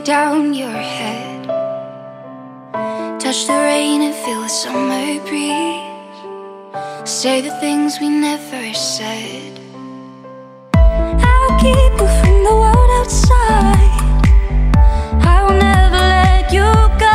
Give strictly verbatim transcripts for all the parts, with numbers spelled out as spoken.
down your head, touch the rain and feel the summer breeze, say the things we never said. I'll keep you from the world outside, I will never let you go.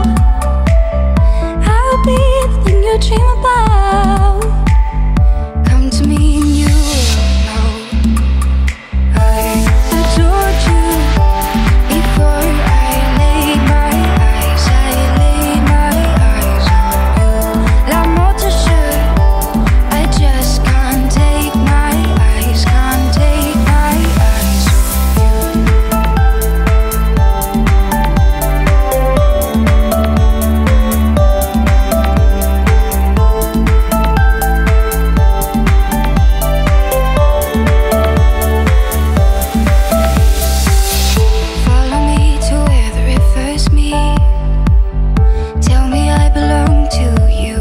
I'll be the thing you dream about, come to me and you will know. I adored you before I laid my eyes, I laid my eyes on you. L'amour te jure, I just can't take my eyes, can't take my eyes off Follow me to where the rivers meet, tell me I belong to you.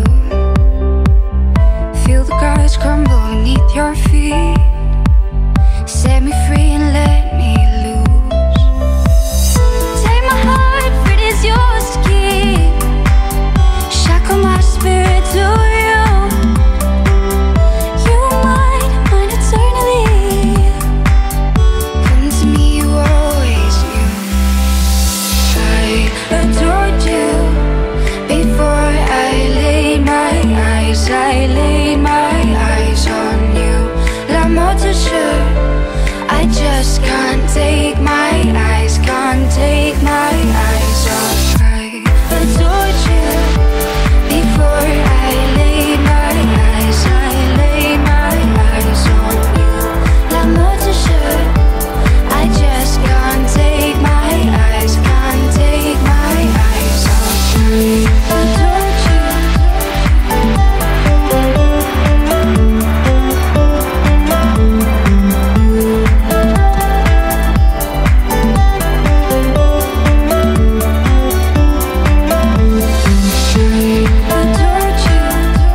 Feel the cards crumble beneath your feet, set me free and let me loose. Take my heart, for it is yours to keep, shackle my spirit to you. You might, mine eternally, come to me, you always knew. I adored you before I laid my eyes, I laid my eyes on you. L'amour te jure, I just can't take my eyes, can't take my eyes off. I adored you before I laid my eyes, I laid my eyes on you. L'amour te jure, I just can't take my eyes, can't take my eyes off. I adored you. Adored you.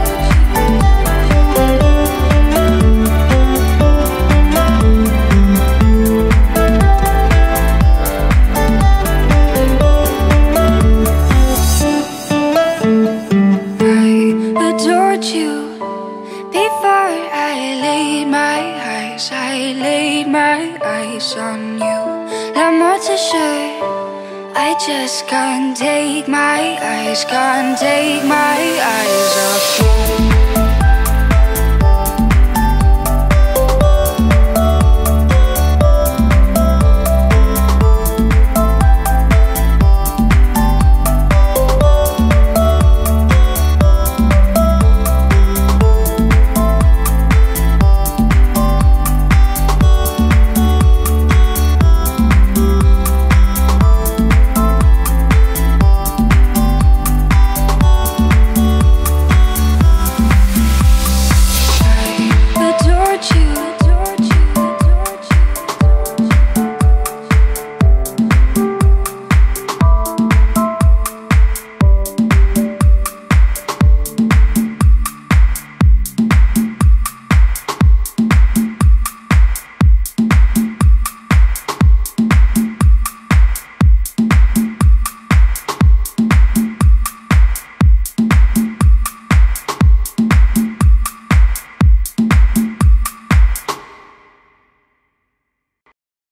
I adored you before I laid my eyes, I laid my eyes on you. L'amour te jure, I just can't take my eyes, can't take my eyes off you.